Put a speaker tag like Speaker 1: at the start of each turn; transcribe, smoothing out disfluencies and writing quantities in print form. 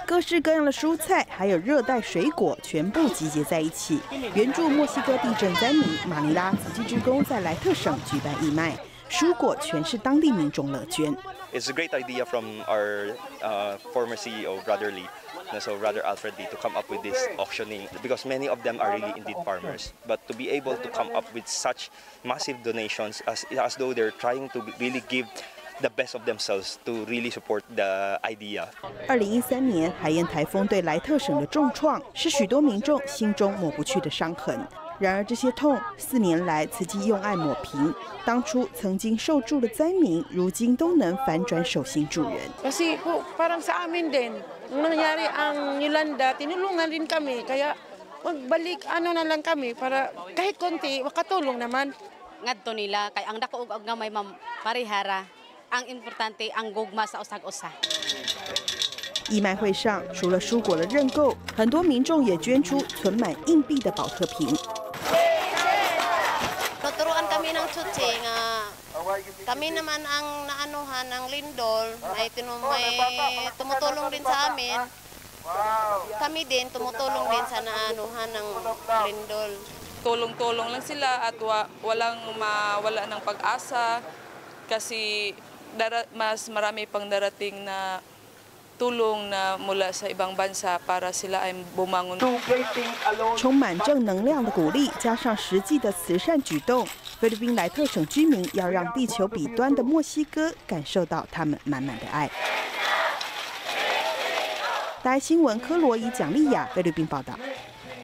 Speaker 1: 各式各样的蔬菜还有热带水果全部集结在一起，援助墨西哥地震灾民。马尼拉慈济志工在莱特省举办义卖，蔬果全是当地民众乐捐。
Speaker 2: It's a great idea from our former CEO, Brother Lee. So Brother Alfred Lee to come up with this auctioning because many of them are really indeed farmers. But to be able to come up with such massive donations as though they're trying to really give the best of themselves to really support the idea.
Speaker 1: 2013年海燕台风对莱特省的重创，是许多民众心中抹不去的伤痕。然而这些痛，4年来慈济用爱抹平。当初曾经受助的灾民，如今都能反转手心助人。
Speaker 3: Kasi po parang sa amin din, nung nangyari ang Yolanda, tinulungan din kami. Kaya magbalik ano na lang kami para kahit konti makatulong naman.
Speaker 4: Ngadto nila kay ang dako ug gamay parihara. Ang importante ang gugma sa usag-usa。
Speaker 1: 义卖会上，除了蔬果的认购，很多民众也捐出存满硬币的保特瓶。
Speaker 5: Tuturuan kami ng chuchi nga kami naman ang naanuhan ng lindol, may tumutulong din sa amin. Kami din tumutulong din sa naanuhan ng lindol.
Speaker 6: Tulong-tulong lang sila at walang mawala ng pag-asa kasi mas marami pang darating na tulong na mula sa ibang bansa para sila ay bumangon.
Speaker 1: 充满正能量的鼓励，加上实际的慈善举动，菲律宾莱特省居民要让地球彼端的墨西哥感受到他们满满的爱。台新闻科罗伊蒋丽雅，菲律宾报道。